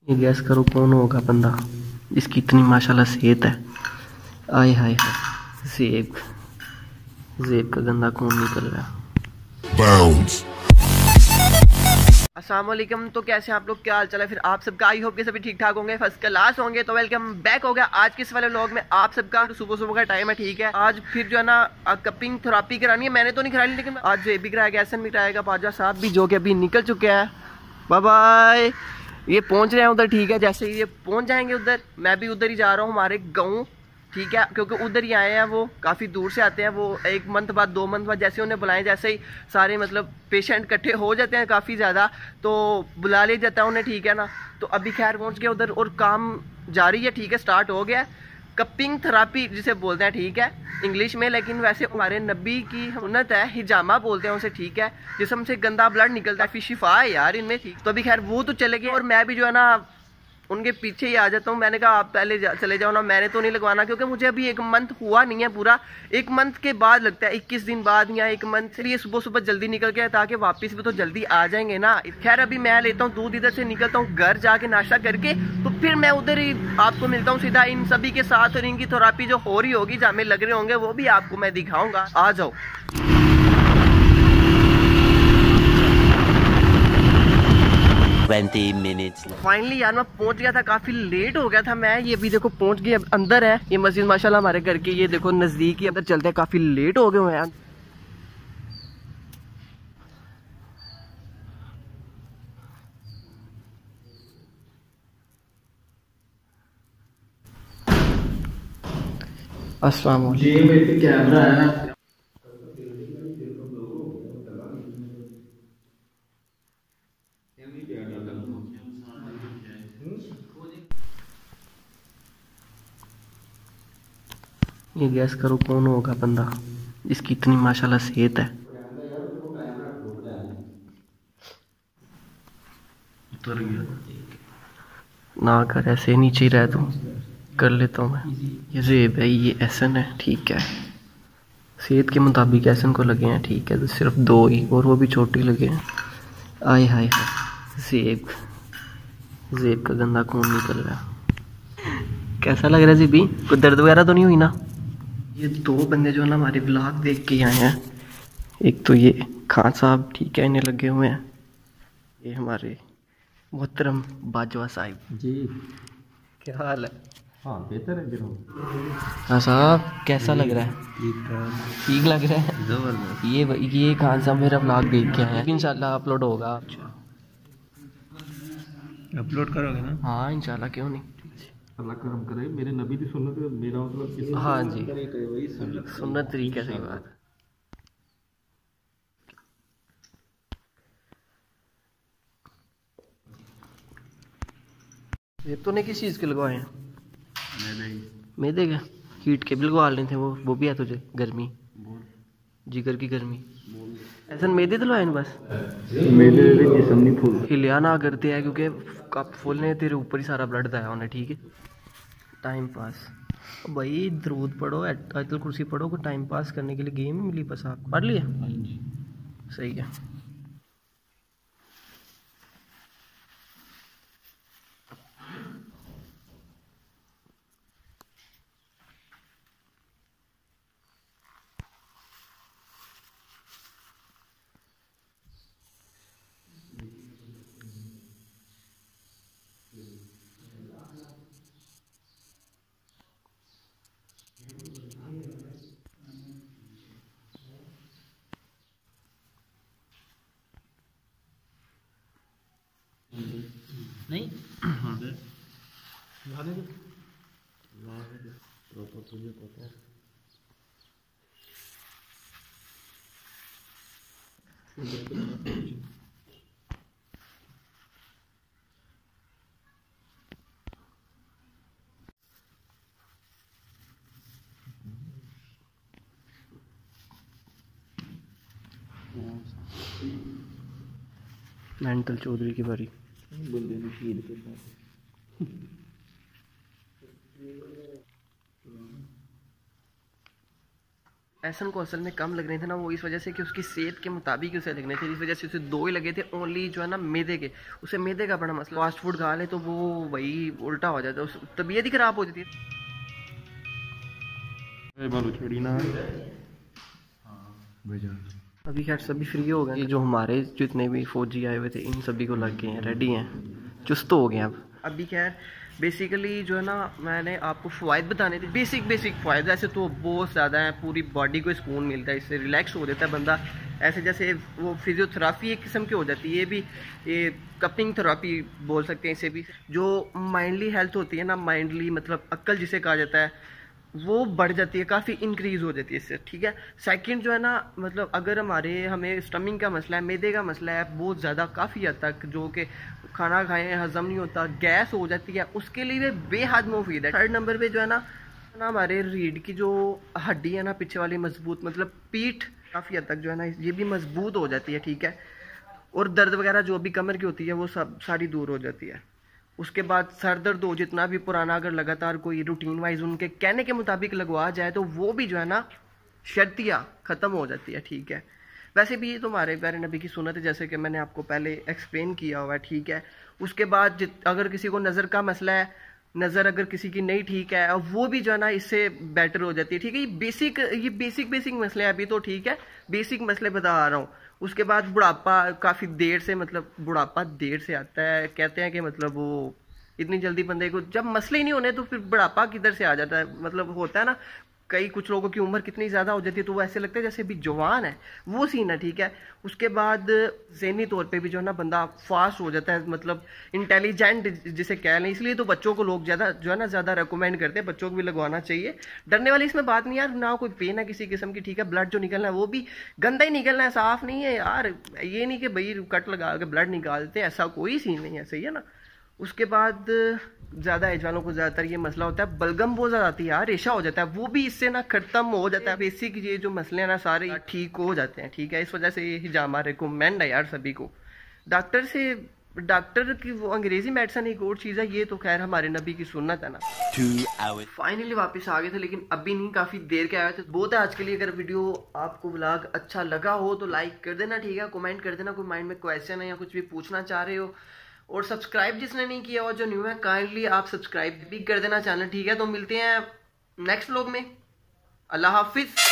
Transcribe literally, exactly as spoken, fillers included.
ये गैस करो कौन होगा बंदा जिसकी इतनी माशाल्लाह सेहत है। आय हाय हाय, जेब जेब का गंदा खून निकल रहा है। अस्सलाम वालेकुम। तो कैसे आप लोग, क्या हाल चाल है फिर आप सबका? आई होप के सभी ठीक ठाक होंगे, फर्स्ट क्लास होंगे। तो वेलकम बैक हो गया आज के इस वाले व्लॉग में आप सबका। सुबह सुबह का टाइम है, ठीक है। आज फिर जो है ना कपिंग थेरेपी करानी है। मैंने तो नहीं कराई, लेकिन आज जो भी कराएगा, एहसन भी कराएगा, बाजा साहब भी, जो कि अभी निकल चुके हैं। Bye bye. ये पहुंच रहे हैं उधर, ठीक है। जैसे ही ये पहुंच जाएंगे उधर, मैं भी उधर ही जा रहा हूँ, हमारे गाँव, ठीक है। क्योंकि उधर ही आए हैं, वो काफ़ी दूर से आते हैं। वो एक मंथ बाद, दो मंथ बाद जैसे उन्हें बुलाएं, जैसे ही सारे मतलब पेशेंट इकट्ठे हो जाते हैं काफ़ी ज़्यादा, तो बुला लिया जाता है उन्हें, ठीक है ना। तो अभी खैर पहुंच गए उधर और काम जारी है, ठीक है, स्टार्ट हो गया। कपिंग थेरेपी जिसे बोलते हैं, ठीक है, इंग्लिश में। लेकिन वैसे हमारे नबी की सुन्नत है, हिजामा बोलते हैं उसे, ठीक है। जिसम से गंदा ब्लड निकलता है, फिर शिफा है यार इनमें, ठीक। तो अभी खैर वो तो चले गए और मैं भी जो है ना उनके पीछे ही आ जाता हूँ। मैंने कहा आप पहले जा, चले जाओ ना, मैंने तो नहीं लगवाना, क्योंकि मुझे अभी एक मंथ हुआ नहीं है पूरा। एक मंथ के बाद लगता है, इक्कीस दिन बाद या एक मंथ। इसलिए सुबह सुबह जल्दी निकल के, ताकि वापस भी तो जल्दी आ जाएंगे ना। खैर अभी मैं लेता हूँ दूध, इधर से निकलता हूँ घर जाके नाश्ता करके, तो फिर मैं उधर ही आपको मिलता हूँ सीधा इन सभी के साथ। और इनकी थेरेपी जो हो रही होगी, जामे लग रहे होंगे, वो भी आपको मैं दिखाऊंगा। आ जाओ। ट्वेंटी मिनट्स फाइनली यार मैं पहुंच गया था, काफी लेट हो गया था मैं। ये अभी देखो पहुंच गया, अंदर है ये मस्जिद माशाल्लाह हमारे घर के, ये देखो नजदीक ही, अंदर चलते हैं, काफी लेट हो गए हुए हैं। अस्सलाम वालेकुम। कैमरा है ना, ये गैस करो कौन होगा बंदा जिसकी इतनी माशाल्लाह सेहत है। उतर गया ना, कर ऐसे नीचे ही रह, तू कर लेता हूँ मैं। ये जेब है, ये एहसन है, ठीक है। सेहत के मुताबिक एहसन को लगे हैं, ठीक है। तो सिर्फ दो ही, और वो भी छोटे लगे हैं। आय हाय हाय, जेब जेब का गंदा खून निकल रहा है। कैसा लग रहा है जीबी? कोई दर्द वगैरह तो नहीं हुई ना? ये दो बंदे जो है ना हमारे ब्लॉग देख के आए हैं। एक तो ये खान साहब, ठीक है, इन्हें लगे हुए हैं। ये हमारे मोहतरम बाजवा साहिब जी, क्या हाल है? हाँ बेहतर है जरूर। हाँ साहब, कैसा लग रहा है? ठीक लग रहा है। ये ये खान साहब मेरा ब्लॉग देख के आए हैं, इंशाल्लाह अपलोड होगा। अपलोड करोगे ना? हाँ इंशाल्लाह, क्यों नहीं। अल्लाह करम करे, मेरे नबी की सुन्नत है, मेरा मतलब इस हाँ जी, तरीके वही सुन्नत सुन्नत तरीके से बात है। ये तो नहीं किस चीज़ के लगवाए हैं? मैदे के हीट के भी लगवा लेने थे, वो वो भी है तुझे गर्मी, जिगर की गर्मी। ऐसा मैदे दिलवाए हैं बस, मेरे जिस्म नहीं फूल हिलिया ना करते हैं, क्योंकि कप फूलने तेरे ऊपर ही सारा ब्लड आया होना, ठीक है। टाइम पास भाई, दरूद पढ़ो, आयतुल कुर्सी पढ़ो, को टाइम पास करने के लिए गेम मिली बस। आप पढ़ लिया? सही है। नहीं मेंटल चौधरी की बारी। बंदे ने शीर के साथ एहसन को असल में कम लग रहे थे ना, वो इस वजह से कि उसकी सेहत के मुताबिक उसे लगने थे, इस वजह से उसे दो ही लगे थे ओनली जो है ना मैदे के। उसे मैदे का बड़ा मसला, फास्ट फूड खा ले तो वो वही उल्टा हो जाता है, तबीयत ही ख़राब हो जाती है। अभी खैर सभी फ्री हो गए, जो हमारे जितने भी फौजी आए हुए थे इन सभी को लग गए हैं, रेडी हैं, चुस्त हो गए अब। अभी खैर बेसिकली जो है ना मैंने आपको फ़वाइद बताने थे, बेसिक बेसिक फ़ायदे। ऐसे तो बहुत ज़्यादा है, पूरी बॉडी को सुकून मिलता है, इससे रिलैक्स हो जाता है बंदा। ऐसे जैसे वो फिजियोथेरापी एक किस्म की हो जाती है, ये भी ये कपिंग थेरापी बोल सकते हैं इसे भी। जो माइंडली हेल्थ होती है ना, माइंडली मतलब अक्ल जिसे कहा जाता है, वो बढ़ जाती है, काफ़ी इंक्रीज़ हो जाती है इससे, ठीक है। सेकंड जो है ना मतलब अगर हमारे हमें स्टमिंग का मसला है, मैदे का मसला है बहुत ज़्यादा काफ़ी हद तक, जो कि खाना खाएं हज़म नहीं होता, गैस हो जाती है, उसके लिए बेहद मुफीद है। थर्ड नंबर पे जो है ना ना हमारे रीढ़ की जो हड्डी है ना पीछे वाली मजबूत, मतलब पीठ काफ़ी हद तक जो है ना ये भी मजबूत हो जाती है, ठीक है। और दर्द वगैरह जो भी कमर की होती है वो सब सारी दूर हो जाती है। उसके बाद सर दर्द हो जितना भी पुराना, अगर लगातार कोई रूटीन वाइज उनके कहने के मुताबिक लगवा जाए तो वो भी जो है ना शर्तियाँ ख़त्म हो जाती है, ठीक है। वैसे भी ये तो हमारे प्यारे नबी की सुन्नत है, जैसे कि मैंने आपको पहले एक्सप्लेन किया हुआ है, ठीक है। उसके बाद अगर किसी को नज़र का मसला है, नज़र अगर किसी की नहीं ठीक है, वो भी जो है ना इससे बेटर हो जाती है, ठीक है। ये बेसिक ये बेसिक बेसिक मसले हैं अभी तो, ठीक है, बेसिक मसले बता आ रहा हूँ। उसके बाद बुढ़ापा काफ़ी देर से, मतलब बुढ़ापा देर से आता है, कहते हैं कि मतलब वो इतनी जल्दी बंदे को जब मसले ही नहीं होने तो फिर बुढ़ापा किधर से आ जाता है। मतलब होता है ना कई कुछ लोगों की उम्र कितनी ज़्यादा हो जाती है तो वो ऐसे लगता है जैसे अभी जवान है, वो सीन है, ठीक है। उसके बाद ज़हनी तौर पे भी जो है ना बंदा फास्ट हो जाता है, मतलब इंटेलिजेंट जिसे कह लें। इसलिए तो बच्चों को लोग ज़्यादा जो है ना ज़्यादा रिकमेंड करते हैं, बच्चों को भी लगवाना चाहिए। डरने वाली इसमें बात नहीं यार, ना कोई पेन है किसी किस्म की, ठीक है। ब्लड जो निकलना है वो भी गंदा ही निकलना है, साफ़ नहीं है यार। ये नहीं कि भाई कट लगा के ब्लड निकालते हैं, ऐसा कोई सीन नहीं है, सही है ना। उसके बाद ज़्यादा एज वालों को ज़्यादातर ये मसला होता है, बलगम बहुत ज़्यादा आती है यार, रेशा हो जाता है, वो भी इससे ना ख़त्म हो जाता है। बेसिक ये जो मसले हैं ना सारे ठीक हो जाते हैं, ठीक है। इस वजह से ये हिजामा रिकमेंड है यार सभी को। डॉक्टर से डॉक्टर की वो अंग्रेजी मेडिसिन एक और चीज़ है, ये तो खैर हमारे नबी की सुन्नत है ना। फाइनली वापस आ गए थे, लेकिन अभी नहीं, काफ़ी देर के आए थे। बहुत है आज के लिए। अगर वीडियो आपको व्लॉग अच्छा लगा हो तो लाइक कर देना, ठीक है। कमेंट कर देना कोई माइंड में क्वेश्चन है या कुछ भी पूछना चाह रहे हो। और सब्सक्राइब जिसने नहीं किया हुआ, जो न्यू है, काइंडली आप सब्सक्राइब भी कर देना चैनल, ठीक है। तो मिलते हैं नेक्स्ट व्लॉग में। अल्लाह हाफिज।